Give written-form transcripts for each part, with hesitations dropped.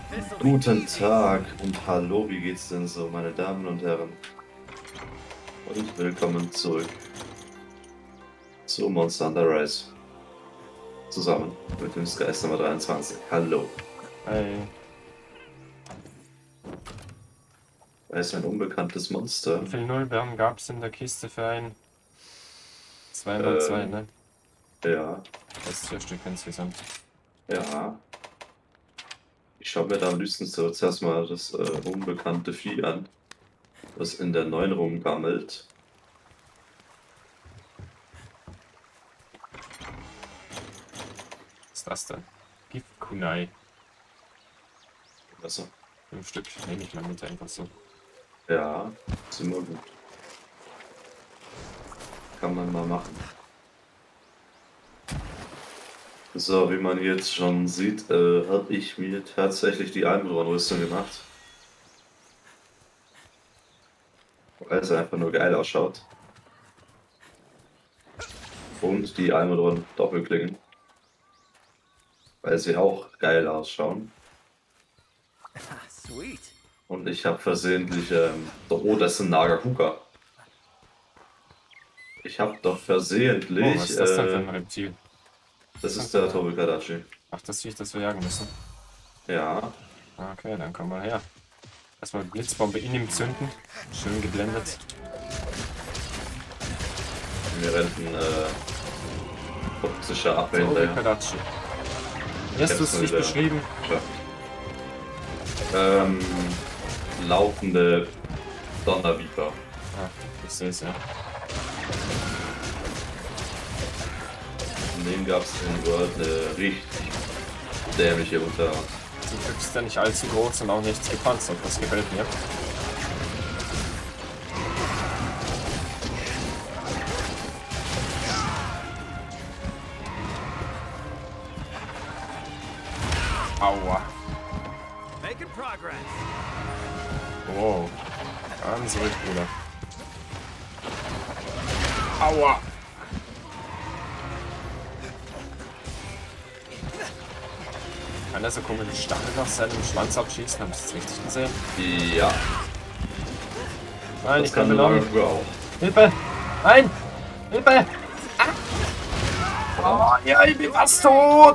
Guten Tag und hallo, wie geht's denn so, meine Damen und Herren? Und willkommen zurück zu Monster Hunter Rise. Zusammen mit dem Skies Nummer 23. Hallo. Hey, Er ist ein unbekanntes Monster. wie viel Nullbeeren gab es in der Kiste für ein 2x2, Ähm, ne? ja, Das ist 4 Stück insgesamt. ja. Ich schaue mir da am liebsten zuerst mal das unbekannte Vieh an, was in der 9 rumgammelt. Was ist das denn? Giftkunai. Also, 5 Stück nehme ich mal mit, einfach so. ja, ist immer gut. Kann man mal machen. So, wie man jetzt schon sieht, habe ich mir tatsächlich die Einbrecherrüstung gemacht. Weil es einfach nur geil ausschaut. Und die Einbrecher Doppelklingen. Weil sie auch geil ausschauen. Sweet. Und ich habe versehentlich, oh, das ist ein Nagakuka. Ich habe doch Oh, versehentlich, was ist das denn für ein Reptil? das ist der Tobikadachi. Ach, das Viech, das wir jagen müssen. Ja, Okay, dann komm mal her. Erstmal Blitzbombe in ihm zünden. Schön geblendet. mir rennt ein toxischer Abwehr So, hinterher. Kadachi. Wie hast du es nicht beschrieben? Laufende Donnerviper. Ah, ich sehe es ja. Von dem gab es in World eine richtig dämliche Unterart. Zum Glück ist der nicht allzu groß und auch nichts gepanzert. Das gefällt mir. Aua. Making progress. Wow. Ganz ruhig, Bruder. Aua. Kann er so komische Stachel aus seinem Schwanz abschießen? Hab ich das richtig gesehen? Ja, Nein, das ich kann bin der benommen. Nagakuka auch. Hilfe! Nein! Hilfe! Ah. Oh, ja, ich bin fast tot!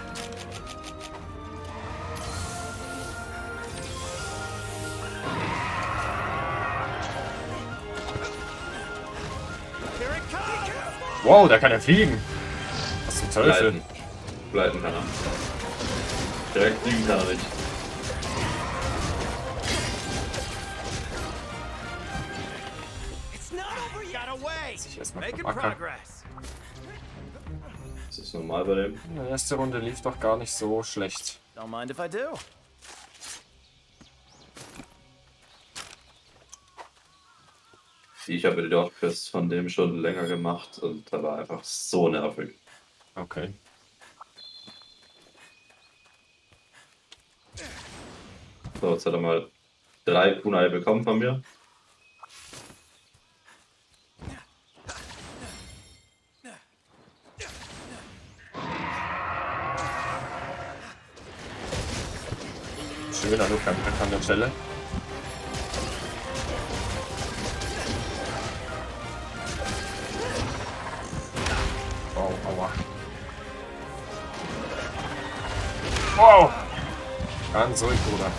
Here it comes. Wow, der kann ja fliegen. Was zum Teufel? Gleiten. Gleiten kann er. Direkt fliegen kann er nicht. It's not over yet. Got away. Ich erstmal Making verpacken. progress. Das ist normal bei dem. Die erste Runde lief doch gar nicht so schlecht. Don't mind if I do. Ich habe die Dorfquest von dem schon länger gemacht und da war einfach so nervig. Okay. So, jetzt hat er mal 3 Kunai bekommen von mir. Schöner Luftangriff an der Stelle. Oh, aua. Wow! Ganz ruhig, Bruder.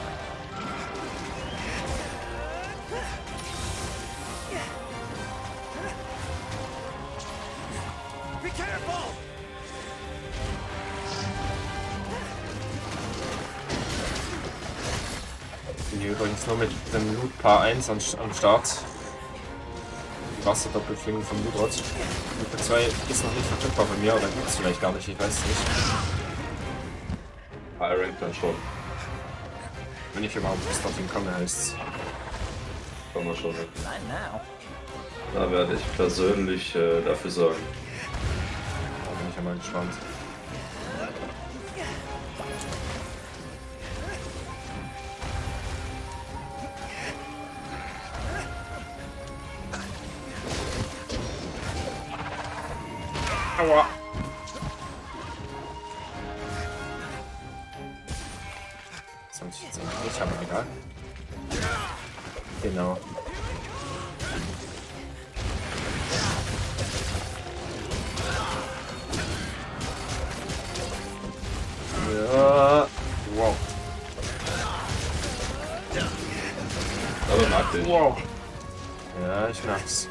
Be careful. Ich bin hier übrigens nur mit dem Loot Paar 1 am Start. Die Wasserdoppelklingen vom Lootrot. Loot 2 ist noch nicht verfügbar bei mir, oder gibt es vielleicht gar nicht, ich weiß es nicht. High Rank dann schon. Wenn ich überhaupt bis dorthin komme, heißt es. Kommen wir schon hin. Not now. Da werde ich persönlich dafür sorgen. Da bin ich ja mal gespannt. Aua! Sonst nicht, aber egal. Genau. Ja. Wow. Aber mag dich. Wow. Ja, ich merk's.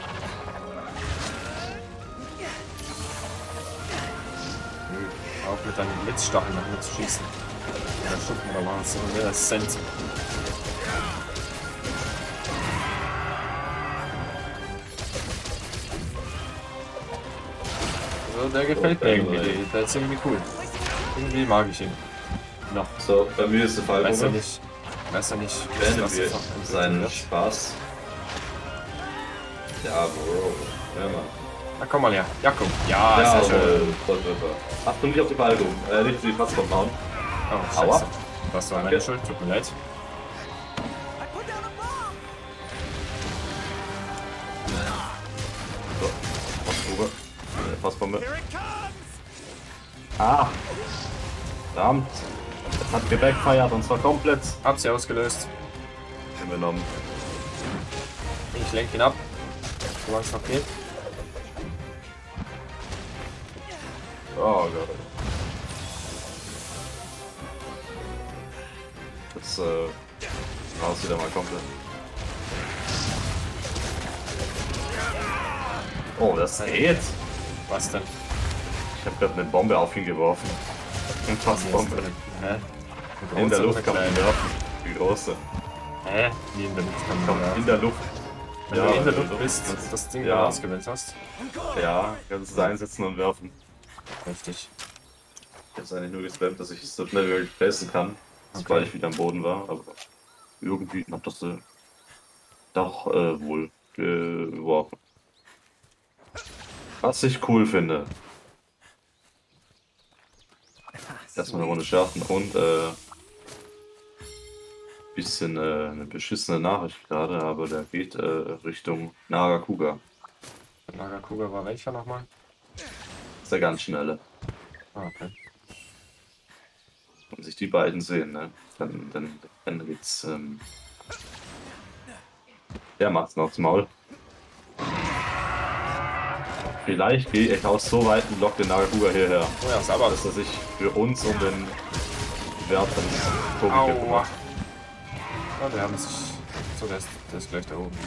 Auch mit deinen Blitzstacheln nach mir zu schießen. Oder Schuppen oder was? Oder das Cent. Also der gefällt mir irgendwie. Der ist irgendwie cool. Irgendwie mag ich ihn. Noch. So, bei mir ist der Fall. Weiß er nicht. Beenden was wir das seinen wird. Spaß. Ja, Bro. Ja, Mann. Na komm mal her. Ja, komm. Ja, ist ja schön. Voll. Achtung, nicht auf die Balkon. Nicht die Fassbomben hauen. Oh, Aua. scheiße. Das war meine Schuld. Tut mir leid. I put down a bomb. So, Fassbombe. Fassbombe. Here it comes. Ah! Verdammt! Das hat gebackfired und zwar komplett Hab sie ausgelöst. genommen. Ich lenke ihn ab. Solange es noch geht. Oh Gott. Das raus wieder mal komplett. Oh, das geht! Was denn? Ich habe gerade eine Bombe auf ihn geworfen. Eine Fassbombe. Hä? In der Luft kann man ihn werfen. Die große. Hä? Wie in der Luft kann man Komm, da. in der Luft. Wenn du in der Luft bist, das Ding Ja. ausgewählt hast. Ja, kannst du es einsetzen und werfen. Heftig. Ich habe es eigentlich nur gespammt, dass ich es so schnell wie möglich placen kann, sobald ich wieder am Boden war, aber irgendwie hat das doch wohl geworfen. Was ich cool finde. Erstmal eine Runde schärfen und bisschen eine beschissene Nachricht gerade, aber der geht Richtung Narakuga. Nagakuga war welcher nochmal? Ist der ganz schnelle. Ah, okay. Wenn sich die beiden sehen, ne? Dann geht's. Der macht's noch aufs Maul. Vielleicht gehe ich aus so weit und lock den Nagakuga hierher, Oh ja, sauber. dass er sich für uns um den Wert von Tobi Aua. kümmert. Ja, wir haben sich. So, der ist gleich da oben.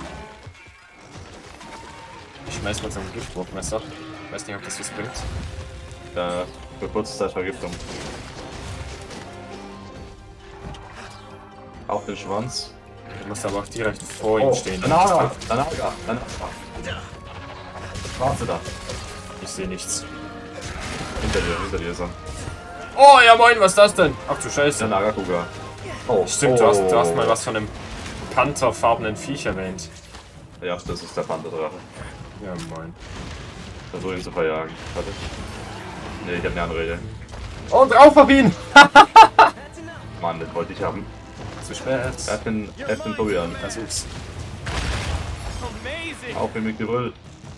Ich schmeiß mal so ein Giftwurfmesser. Weiß nicht, ob das was bringt. Für kurze Zeit Vergiftung. Auf den Schwanz. Du musst aber auch direkt vor ihm stehen. Naga! Warte da. Ich sehe nichts. Hinter dir ist er. Oh ja moin, was ist das denn? Ach du Der Scheiße. Nagakuga. Oh, Stimmt, du hast mal was von einem pantherfarbenen Viech erwähnt. Ja, das ist der Pantherdrache. Ja moin. Versuch ihn zu verjagen. Warte. Ne, ich hab eine andere Idee. Oh, drauf auf ihn! Mann, das wollte ich haben. Zu spät. Er hat den Tobi an. Versuch's. Amazing. Auf ihn mit Geröll.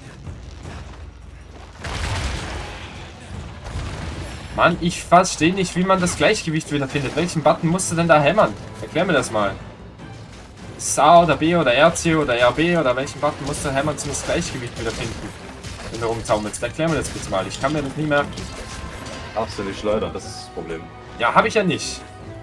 Mann, ich verstehe nicht, wie man das Gleichgewicht wiederfindet. Welchen Button musst du denn da hämmern? Erklär mir das mal. Ist A oder B oder RC oder RB oder welchen Button musst du hämmern, um das Gleichgewicht wiederfinden? Wenn du rumtaumelst. Erklär mir das bitte mal. Ich kann mir das nie merken. Darfst du nicht schleudern, das ist das Problem. Ja, habe ich ja nicht.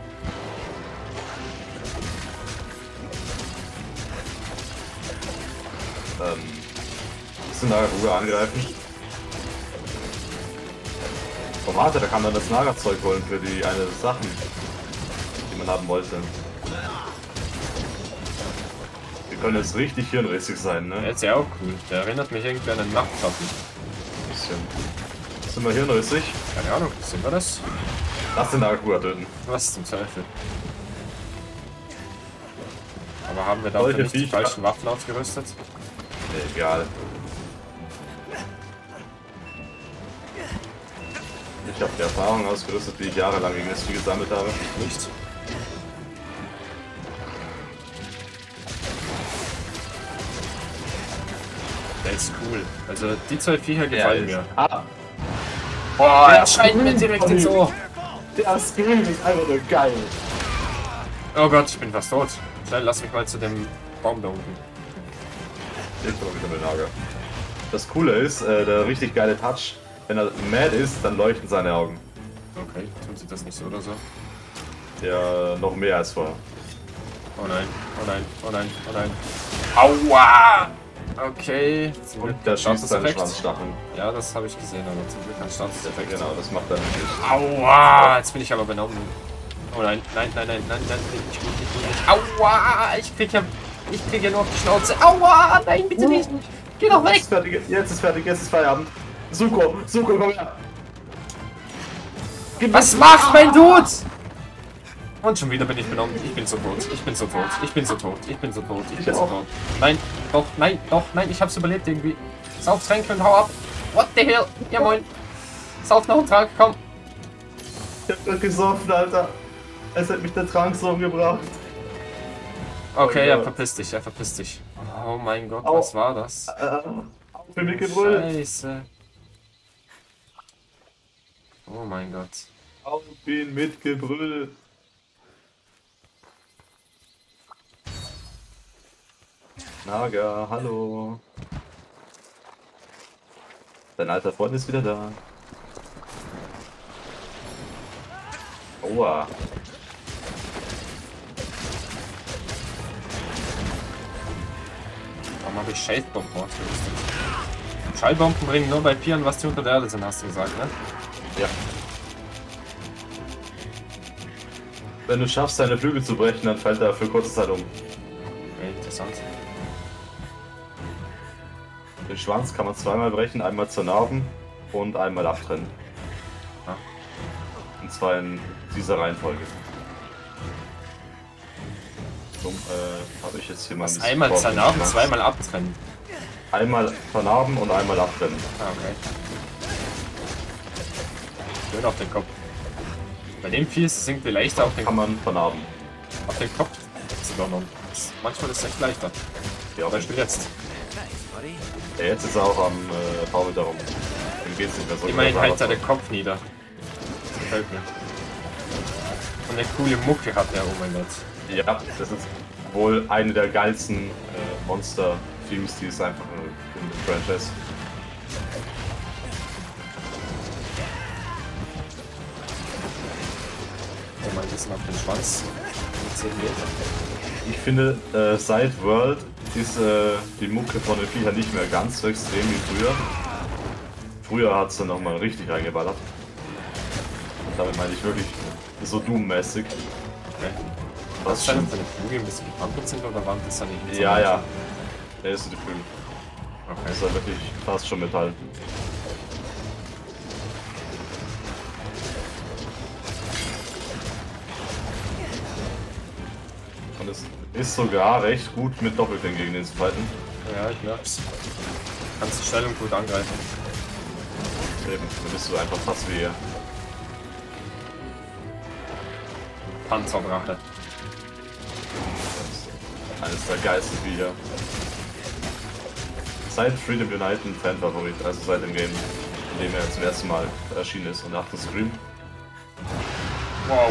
Willst du Nagakuga angreifen? Oh warte, da kann man das Nagerzeug holen für die eine Sachen, die man haben wollte. Wir können jetzt richtig hirnrissig sein, Der ne? ist ja auch cool. Der erinnert mich irgendwie an einen Nachtschatten. Ein bisschen. Sind wir hirnrissig? Keine Ahnung, sind wir das? Lass den Nagakuga töten. Was zum Teufel? Aber haben wir dafür Solche nicht die Viecher. falschen Waffen ausgerüstet? Egal. Ich habe die Erfahrung ausgerüstet, die ich jahrelang gegen SG gesammelt habe. Nicht. Der ist cool. Also die zwei Viecher gefallen mir. Ah, Boah, er scheint mir direkt ins Ohr. der Skill ist einfach nur geil. Oh Gott, ich bin fast tot. Schnell, lass mich mal zu dem Baum da unten. Ich komme wieder mit Nager. Das Coole ist, der richtig geile Touch, wenn er mad ist, dann leuchten seine Augen. Okay, tun sie das nicht so oder so? Ja, noch mehr als vorher. Oh nein, oh nein, oh nein, oh nein. Aua! Okay, zum Glück Und der schießt seine Statuseffekt. Schwanzstacheln. Ja, das habe ich gesehen, aber zum Glück ein Statuseffekt. Genau, das macht er nicht. Aua! Jetzt bin ich aber benommen. Oh nein, nein, nein, nein, nein, nein, ich will nicht. Aua! Ich krieg ja nur auf die Schnauze. Aua! Nein, bitte nicht! Geh doch weg! Jetzt ist fertig, jetzt ist Feierabend. Suko, komm her! Was macht mein Dude? Und schon wieder bin ich benommen. Ich bin so tot. Ich bin so tot. Ich bin so tot. Ich bin so tot. Ich bin so tot. Nein, doch, nein, doch, nein. Ich hab's überlebt irgendwie. Sauf Tränke und hau ab. What the hell? Ja moin. Sauf noch einen Trank, komm. Ich hab grad gesoffen, Alter. Es hat mich der Trank so umgebracht. Okay, Oh er Gott. verpisst dich, er verpisst dich. Oh mein Gott, Au. was war das? Auf mit Gebrüll. Scheiße. Oh mein Gott. Auf ihn mit Gebrüll. Naga, hallo. Dein alter Freund ist wieder da. Aua. Warum habe ich Shadebomben ausgerüstet? Schallbomben bringen nur bei Pieren, was die unter der Erde sind, hast du gesagt, ne? Ja. Wenn du schaffst, seine Flügel zu brechen, dann fällt er für kurze Zeit um. Okay, interessant. Den Schwanz kann man zweimal brechen, einmal zur Narben und einmal abtrennen. Ja. Und zwar in dieser Reihenfolge. So, habe ich jetzt hier mal ein Was, bisschen einmal Sport im zernarben, Schwanz. zweimal abtrennen. Einmal vernarben und einmal abtrennen. Ah, okay. Schön auf den Kopf. Bei dem Vieh ist es irgendwie leichter auf den Kann man vernarben. Auf den Kopf zu donnern. Manchmal ist es echt leichter. Ja, Zum Beispiel jetzt. ja, jetzt ist er auch am Baumel darum. Dem geht's nicht mehr so. Immerhin gut. hält er den Kopf nieder. Das gefällt mir. Und eine coole Mucke hat er, oh mein Gott. Ja, das ist wohl eine der geilsten Monster-Themes, die es einfach in dem Franchise. Oh mein, das macht den Schwanz. 10 Meter. Ich finde, seit World ist die Mucke von den Viechern nicht mehr ganz so extrem wie früher. Früher hat es dann nochmal richtig reingeballert. Und damit meine ich wirklich so Doom-mäßig. Okay. Was Was scheint schon? seine Flügel ein bisschen gepanzert sind oder waren das dann nicht mit so Ja, ja. manchen? Der ist die Flügel. Okay. Das ist ja wirklich fast schon Metall. Und es ist sogar recht gut mit Doppelkling gegen den zu fighten. Ja, ich merk's. Kannst du schnell und gut angreifen. Eben, dann bist du einfach fast wie er. Panzerdrache. Eines der geilsten Viecher. Seit Freedom Unite ein Fan-Favorit, also seit dem Game, in dem er zum ersten Mal erschienen ist und nach dem Scream. Wow.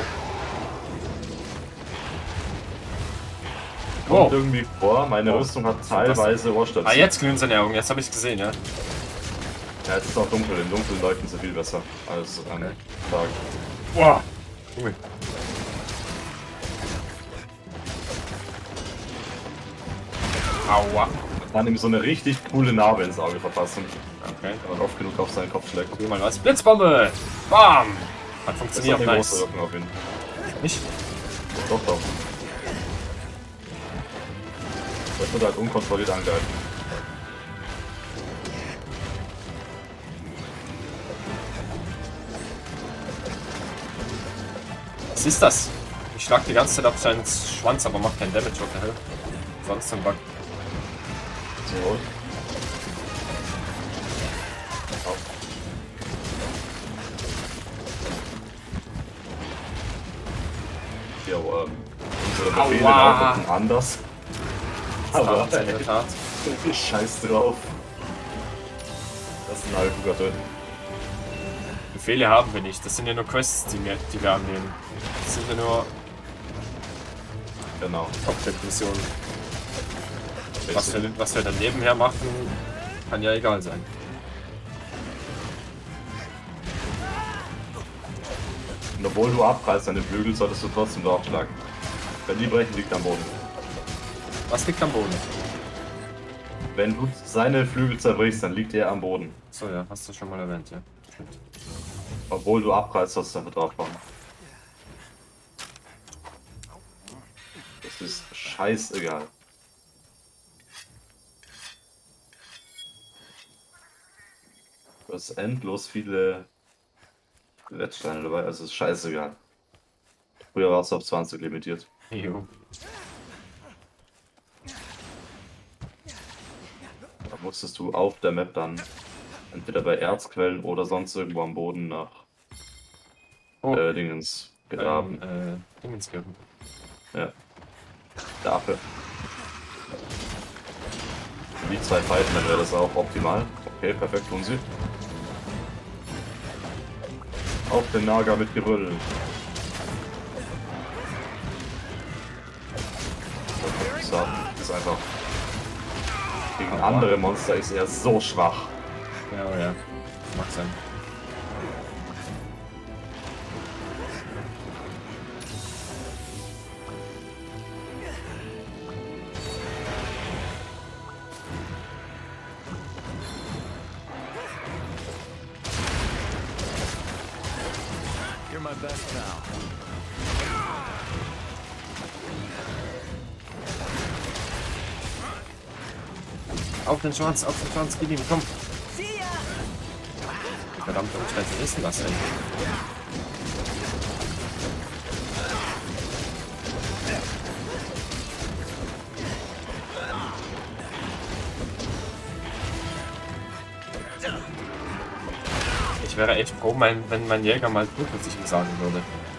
Kommt Wow. irgendwie vor, meine Oh. Rüstung hat Was ist das teilweise Ohrstöpsel. Ah, jetzt glühen seine Augen. Jetzt habe ich gesehen, ja. Ja, es ist auch dunkel, im Dunkeln leuchten sie viel besser als am Okay. Tag. Wow. Cool. Aua. Man kann ihm so eine richtig coole Narbe ins Auge verpassen, Okay. wenn man oft genug auf seinen Kopf schlägt. Probier mal was. Blitzbombe! Bam! Hat Das ist funktioniert, auch eine große nice. Wirkung auf ihn. Nicht? Doch, doch. Das wird halt unkontrolliert angreifen. Was ist das? Ich schlag die ganze Zeit auf seinen Schwanz, aber macht keinen Damage, what the hell? Sonst ein Bug. So. Au. Jo, unsere Befehle Aua. lauten anders. Aber Aber in der Tat. scheiß drauf. Das ist ein Alkugatte. Befehle haben wir nicht. Das sind ja nur Quests, die wir annehmen. Das sind ja nur Genau. Cockpit-Mission. Was wir dann nebenher machen, kann ja egal sein. Und obwohl du abreißt deine Flügel, solltest du trotzdem draufschlagen. Wenn die brechen, liegt am Boden. Was liegt am Boden? Wenn du seine Flügel zerbrichst, dann liegt er am Boden. So, ja, hast du schon mal erwähnt, ja. Stimmt. Obwohl du abreißt, sollst du dafür draufhauen. Das ist scheißegal. Du hast endlos viele Wettsteine dabei, also ist scheißegal. Früher war es auf 20 limitiert. Jo. Da musstest du auf der Map dann entweder bei Erzquellen oder sonst irgendwo am Boden nach Dingens gegraben. Dingens geben. Ja. Dafür. Die zwei fighten, dann wäre das auch optimal. Okay, perfekt, tun sie. Auf den Naga mit Geröll. Das ist einfach. Gegen andere Monster ist er so schwach. Ja, oh ja. Mag sein. You're my best pal. Auf den Schwanz, gib ihm, komm. See ya! Verdammte Umschreibung ist denn das, ey? Ich wäre echt froh, wenn mein Jäger mal gut mit sich sagen würde.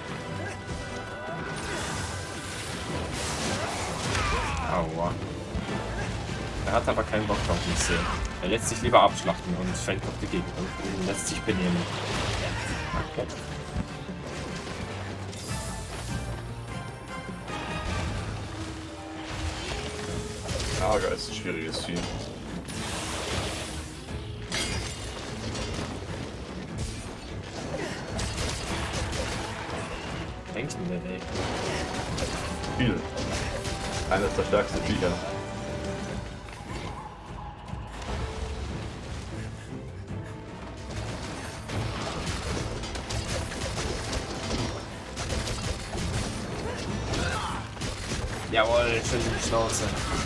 Aua. Er hat aber keinen Bock drauf, wie ich sehe. Er lässt sich lieber abschlachten und fängt auf die Gegend und lässt sich benehmen. Okay. Naga ist ein schwieriges Vieh. Denkt mir, ey. Viel. Eines der stärksten Viecher. Jawohl, schön in die Schnauze.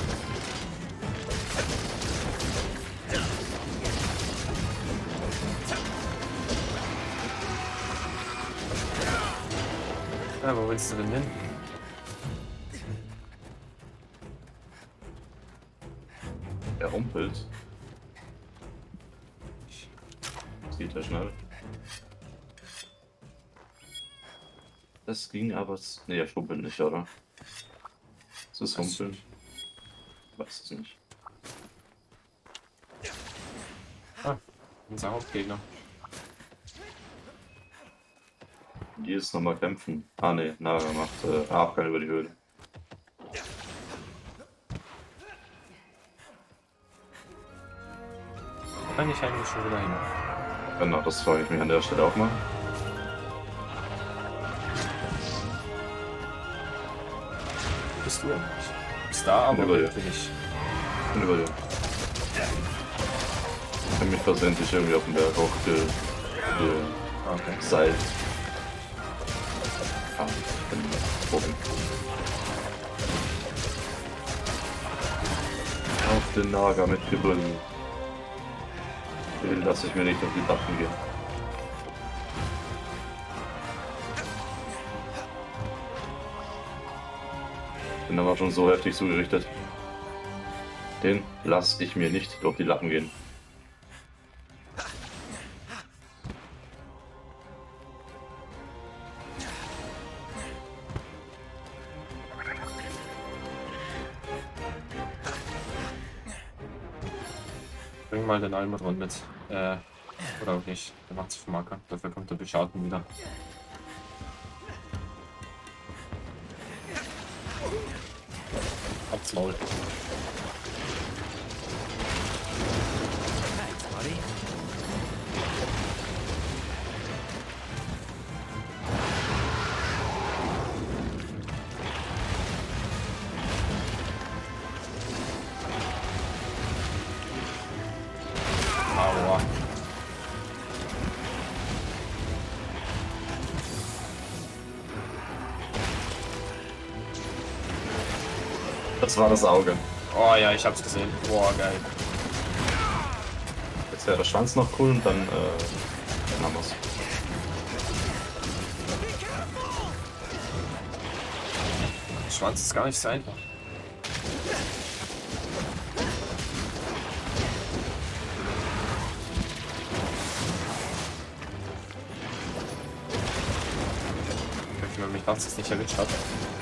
Ja, wo willst du denn hin? Er rumpelt. Sieht er schnell. Das ging aber. Ne, er schrumpelt nicht, oder? Ist es Humpeln? Ich weiß es nicht. Ah, unser Hauptgegner. Die ist nochmal kämpfen. Ah ne, Naga macht Abgang über die Höhle. Da kann ich eigentlich schon wieder hin. Genau, das frage ich mich an der Stelle auch mal. Bist du eigentlich? Bist da, aber Über dir. bin ich. Ich bin über dir. Ich habe mich versehentlich irgendwie auf den Berg Okay. Seil. Ah, ich bin oben. Auf den Naga mit Gebrüll. Den lasse ich mir nicht auf die Backen gehen. Bin aber schon so heftig zugerichtet. Den lasse ich mir nicht durch die Lappen gehen. Bring mal den Almudron mit. Oder auch nicht. Der macht sich Marker. Dafür kommt der Beschauten wieder. Halt's Maul. Thanks, buddy. Aua. Das war das Auge. Oh ja, ich hab's gesehen. Boah, geil. Jetzt wäre der Schwanz noch cool und dann haben wir's. Der Schwanz ist gar nicht so einfach. Wenn man mich nachts jetzt nicht erwischt hat.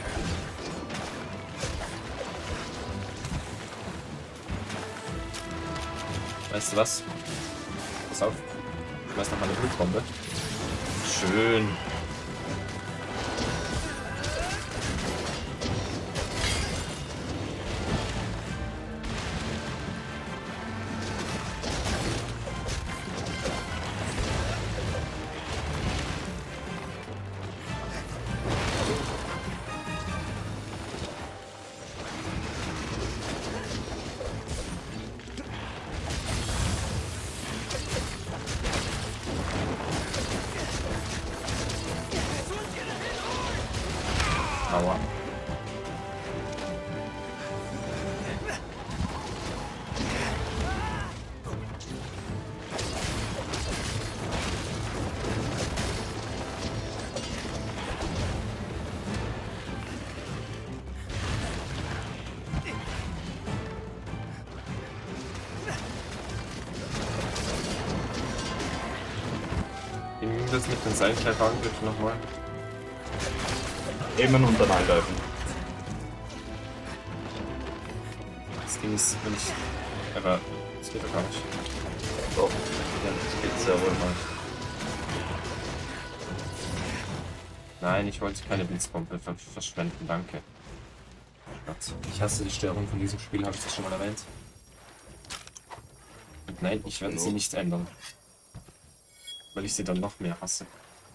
Weißt du was? Pass auf. Ich schmeiß noch mal eine Blutbombe. Schön. Aua. Wie nimmt das mit den Seilschleifangriffen nochmal? Aimen und dann angreifen. Das Ding ist, wenn ich... Aber das geht doch gar nicht. Doch, das geht sehr wohl mal. Nein, ich wollte keine Blitzpumpe verschwenden, danke. Gott, ich hasse die Störung von diesem Spiel, habe ich das schon mal erwähnt? Und nein, ich werde sie nicht ändern. Weil ich sie dann noch mehr hasse.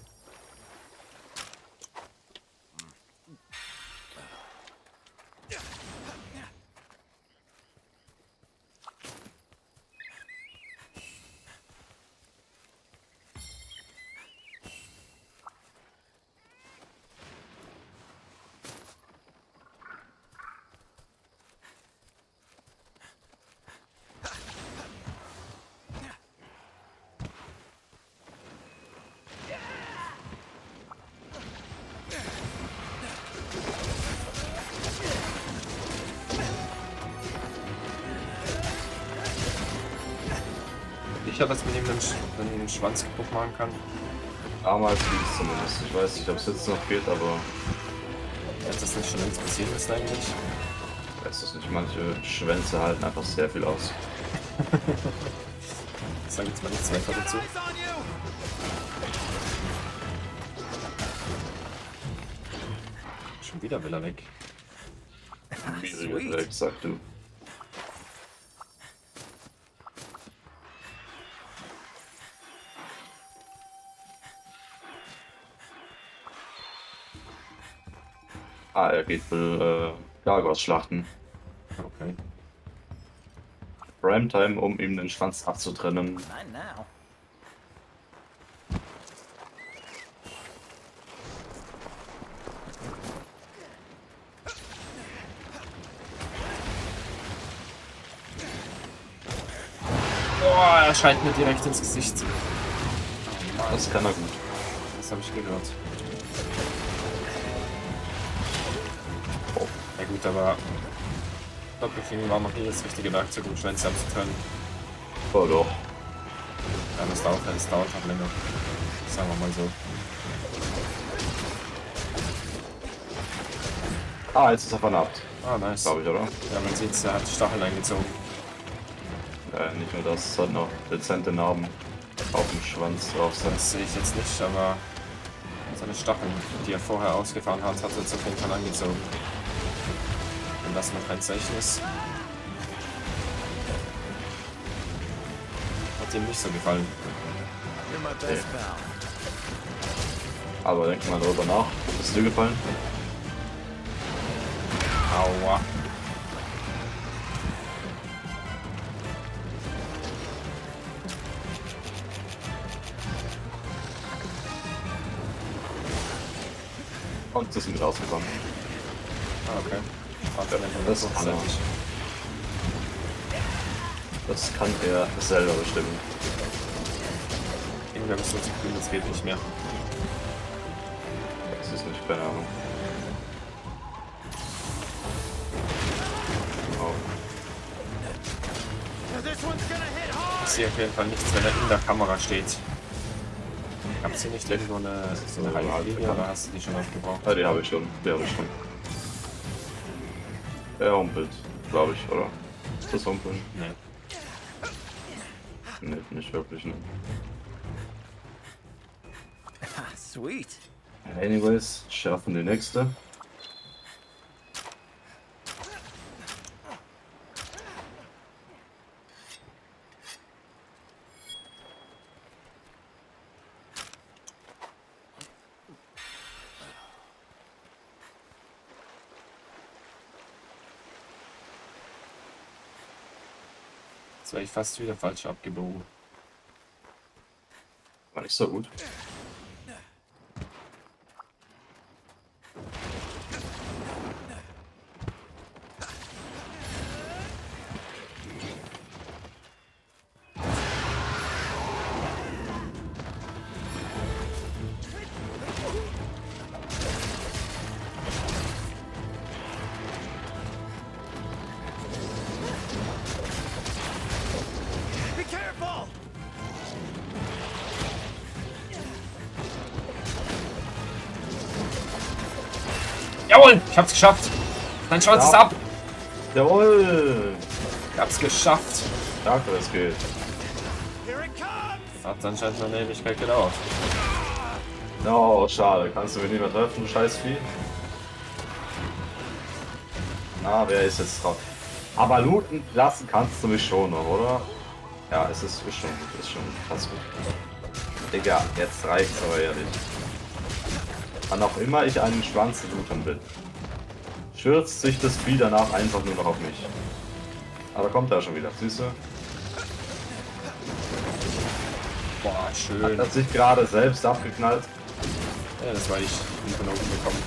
Sicher, dass man ihm den Schwanz kaputt machen kann? Damals ging es zumindest. Ich weiß nicht, ob es jetzt noch geht, aber Hätte das nicht schon längst passieren müssen eigentlich? ich weiß es nicht. Manche Schwänze halten einfach sehr viel aus. Ich sage jetzt mal nichts weiter dazu. Schon wieder will er weg. Schwieriger Dreck, sag du. Ah, er geht wohl Gargos schlachten. Okay. Primetime, um ihm den Schwanz abzutrennen. Not now. Boah, er scheint mir direkt ins Gesicht. Oh Mann, Das kann er gut. das habe ich gehört. Ja gut, aber Doppelfinger war noch nie das richtige Werkzeug, um Schwänze abzutrennen. Oh doch. Ja, das dauert halt länger. Sagen wir mal so. Ah, jetzt ist er vernarbt. Ah, nice. Glaube ich, oder? Ja, man sieht, er hat Stacheln eingezogen. Nicht nur das, es hat noch dezente Narben auf dem Schwanz drauf sein. Das sehe ich jetzt nicht, aber seine Stacheln, die er vorher ausgefahren hat, hat er jetzt auf jeden Fall angezogen. wenn das noch kein Zeichen ist. Hat ihm nicht so gefallen. You're my best pal. Aber denk mal darüber nach. Ist es dir gefallen? Aua. Und das sind mit rausgekommen. Ah, okay. Warte, Das kann er. Das kann er selber bestimmen. Irgendwie habe ich so das Gefühl, das geht nicht mehr. Das ist nicht, keine Ahnung. Oh. Ich sehe auf jeden Fall nichts, wenn er in der Kamera steht. Gab es hier nicht irgendwo so eine Halblinie oder hast du die schon aufgebraucht? Ja, die habe ich schon. Die habe ich schon. Er humpelt, glaube ich, oder? Ist das Humpeln? Nee. Nee, nicht wirklich, ne? Sweet. Anyways, schaffen die nächste. Jetzt war ich fast wieder falsch abgebogen. War nicht so gut. Be careful! Jawohl! Ich hab's geschafft! Dein Schwanz Ja. ist ab! Jawohl! Ich hab's geschafft! Danke, es geht. Here it comes! Hat anscheinend noch eine Ewigkeit gedauert. Oh, schade. Kannst du mich nicht mehr treffen, du scheiß Vieh? Na, wer ist jetzt drauf? Aber looten lassen kannst du mich schon noch, oder? Ja, es ist schon gut, ist schon fast gut. Digga, jetzt reicht's aber ehrlich. Wann auch immer ich einen Schwanz looten will, stürzt sich das Vieh danach einfach nur noch auf mich. Aber kommt da schon wieder, siehst du? Boah, schön. Hat sich gerade selbst abgeknallt. Ja, das war ich. Bin von oben gekommen.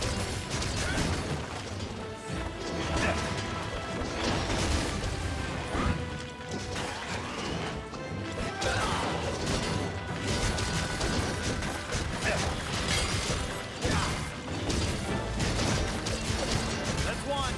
That's one!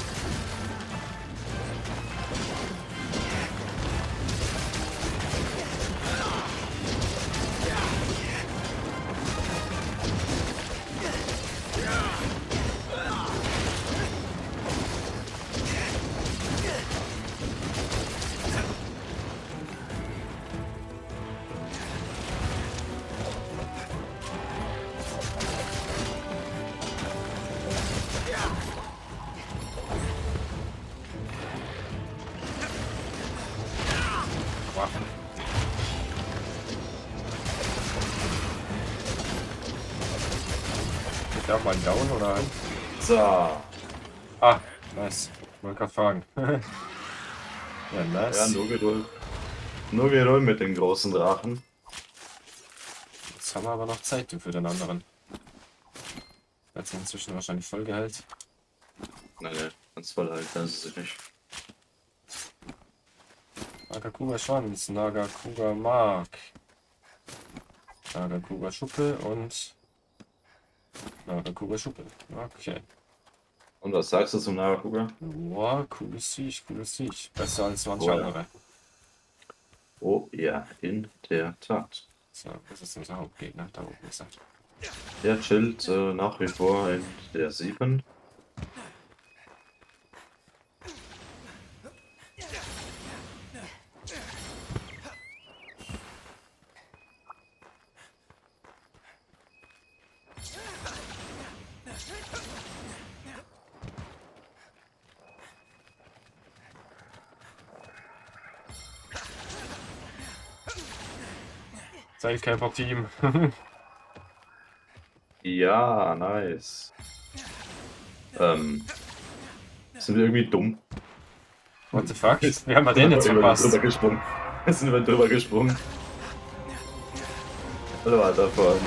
Waffen. Ist der auch mal down oder? So, Ah, nice. Wollte gerade fragen. Ja, nice. ja, nur Geduld. Nur Geduld mit den großen Drachen. Jetzt haben wir aber noch Zeit für den anderen. Wird sich inzwischen wahrscheinlich voll geheilt. Nein, ganz voll halt, kann sie sich nicht. Nagakuga Schwanz, Nagakuga Mark, Nagakuga Schuppe und Nagakuga Schuppe. Okay. Und was sagst du zum Narakuga? Wow, cooles Sieg, cooles Sieg. Besser als manche Oh ja. andere. Oh ja, in der Tat. So, das ist unser Hauptgegner, da oben gesagt. Der chillt nach wie vor in der 7. Stylecamper-Team. Ja, nice. Sind wir irgendwie dumm? What the fuck? Wie haben wir den jetzt verpasst? Drüber gesprungen. Jetzt sind wir drüber gesprungen. Hallo, Alter, vor.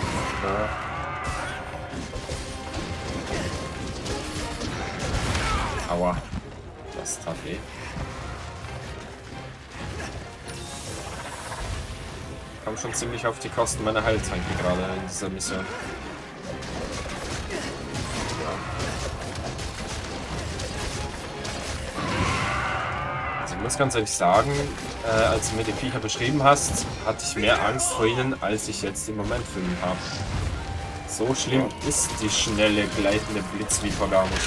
Aua. Das tat weh. Kam schon ziemlich auf die Kosten meiner Heiltränke gerade in dieser Mission. Also ich muss ganz ehrlich sagen, als du mir die Viecher beschrieben hast, hatte ich mehr Angst vor ihnen, als ich jetzt im Moment für ihn habe. So schlimm ist die schnelle, gleitende Blitzviper gar nicht.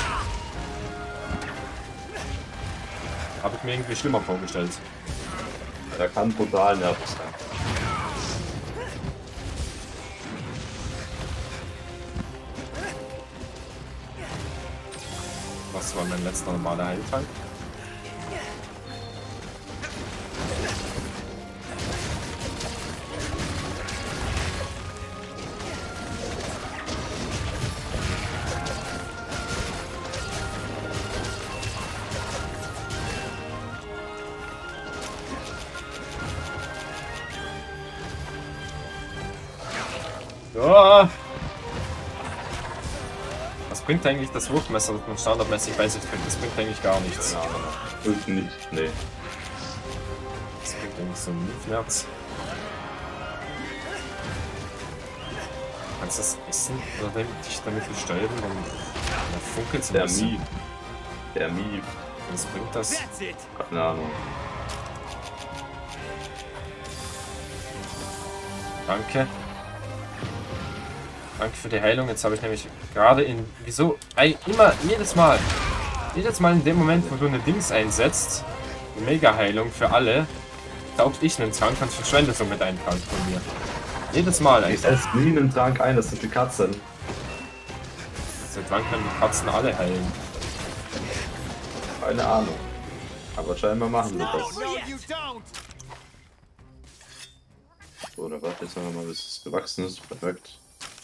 Habe ich mir irgendwie schlimmer vorgestellt. Der kann brutal nervig sein. Was war mein letzter normaler Heiltrank? Oh. Was bringt eigentlich das Wurfmesser, das man standardmäßig bei sich trägt? Das bringt eigentlich gar nichts. Ja, nicht, nee. Das bringt eigentlich so ein Nerz. Kannst du das essen oder dich damit bestäuben? Dann funkelt es ein Der bisschen. Mief. Der Mief. Was bringt das? That's it. Keine Ahnung. Danke. Danke für die Heilung. Jetzt habe ich nämlich gerade in... Wieso? Immer, jedes Mal in dem Moment, wo du eine Dings einsetzt, eine Mega-Heilung für alle, taucht ich einen Trank und verschwende somit einen Trank von mir. Jedes Mal Ich eigentlich. esse nie einen Trank ein, das sind die Katzen. Seit wann können die Katzen alle heilen? Keine Ahnung. Aber scheinbar machen sie No, das. no, you don't. So, da warte jetzt noch mal, bis es gewachsen ist. Perfekt.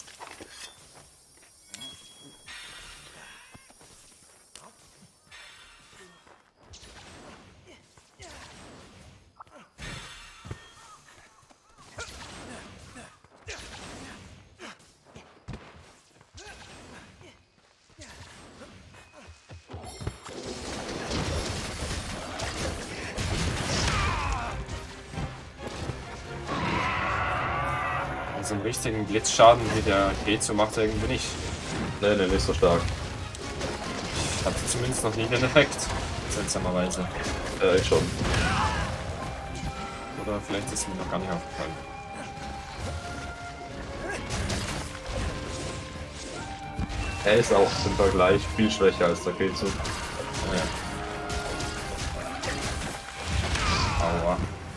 So einen richtigen Blitzschaden wie der Gezo macht er irgendwie nicht. Nee, nee, nicht so stark. Ich hatte zumindest noch nie den Effekt. Seltsamerweise. Ich schon. Oder vielleicht ist mir noch gar nicht aufgefallen. Er ist auch im Vergleich viel schwächer als der Kezu. Ja. Aua.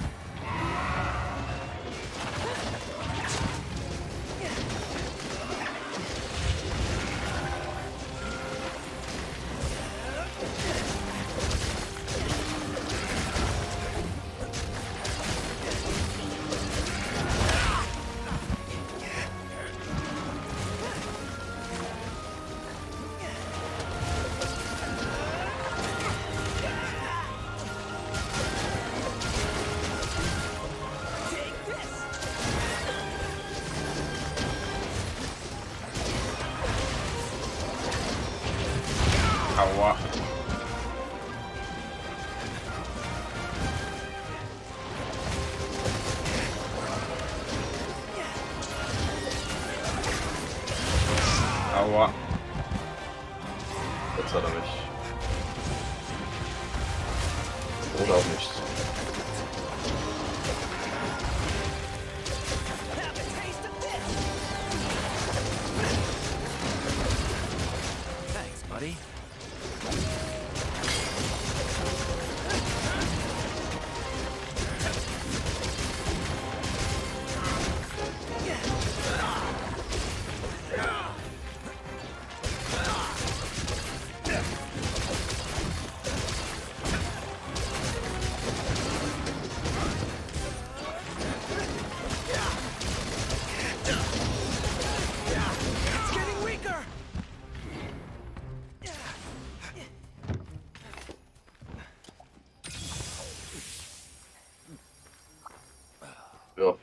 Aua. Aua. Jetzt hat er mich. Oder auch nicht. Have a taste of this. Thanks, buddy.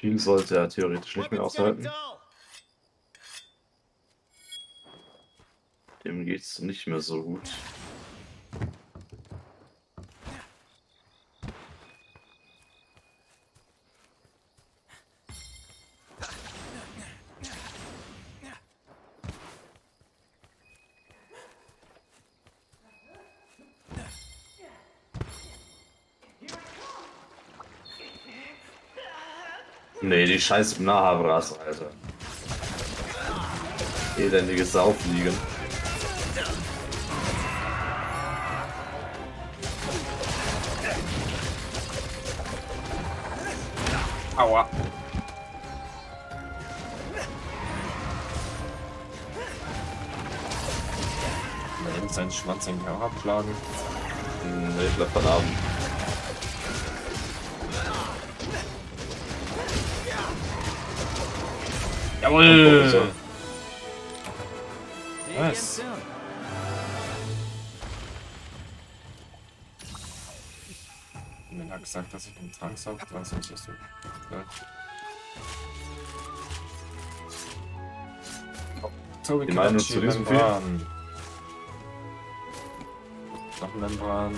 Viel sollte er theoretisch nicht mehr Weapons getting aushalten. dull. Dem geht's nicht mehr so gut. Nee, die scheiß Nahabras, Alter. Elendige Saufliegen. Aua. Man nimmt seinen Schwanz eigentlich auch abschlagen. Nee, ich bleib verdammt. Jawohl! See you again Nice. soon. Mir hat gesagt, dass ich den Trank saugt, was ist das so? Ja. Tobi Die Meinung Karachi, zu diesem Membran. Noch ein Membran.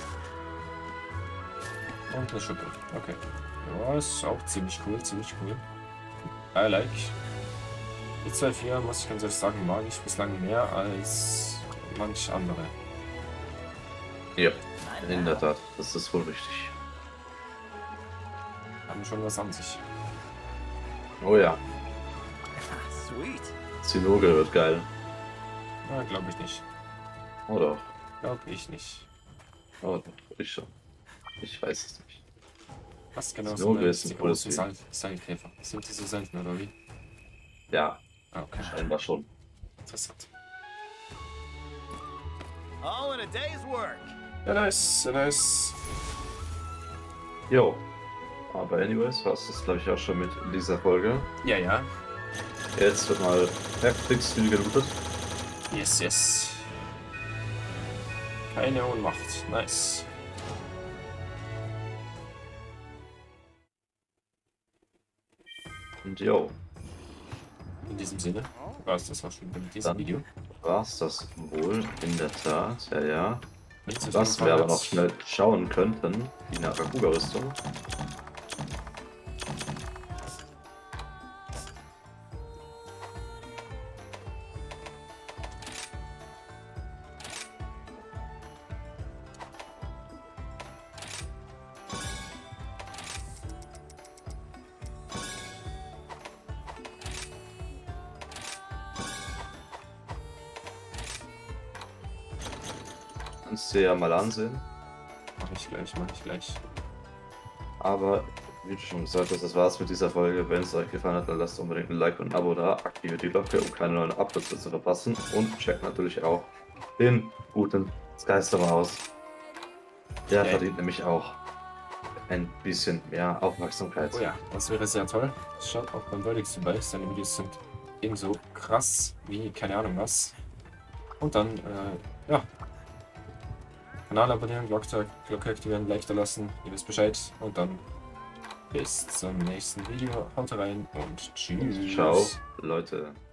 Und eine Schuppe. Okay. Ja, ist auch ziemlich cool, ziemlich cool. I like. Die 2.4, muss ich ganz ehrlich sagen, mag ich bislang mehr als manch andere. Ja, in der Tat, das ist wohl richtig. Haben schon was an sich. Oh ja, Sweet. Zinnoge wird geil. Na, glaube ich nicht. Oder? Glaube ich nicht. Oh, doch, ich schon. Ich weiß es nicht. Was genau Zinnoge sind ist die ein cooles großen Ding. Seilkäfer? Sind die so selten oder wie? Ja, Ah, okay. scheinbar schon. Interessant. All in a day's work. Ja, nice, ja, nice. Jo. Aber anyways, war es das glaube ich auch schon mit dieser Folge. Ja, ja. Jetzt wird mal heftigst viel gelootet. Yes, yes. Keine Ohnmacht. Nice. Und jo, In diesem Sinne war es das auch schon mit diesem dann Video. war's das wohl in der Tat. Ja, ja. Wenn es euch Was gefallen wir aber hat, noch schnell schauen könnten, die Narakuga-Rüstung. Kannst du dir ja mal ansehen. mach ich gleich, mach ich gleich. Aber wie du schon gesagt hast, das war's mit dieser Folge. Wenn es euch gefallen hat, dann lasst unbedingt ein Like und ein Abo da. Aktiviert die Glocke, um keine neuen Uploads zu verpassen. Und checkt natürlich auch den guten Skystormer aus. Der Okay. verdient nämlich auch ein bisschen mehr Aufmerksamkeit. Oh ja, das wäre sehr toll. Schaut auch beim Verdict vorbei. Seine Videos sind ebenso krass wie keine Ahnung was. Und dann, ja. Kanal abonnieren, Glocke aktivieren, Like da lassen, ihr wisst Bescheid. Und dann bis zum nächsten Video. Haut rein und tschüss. Ciao, Leute.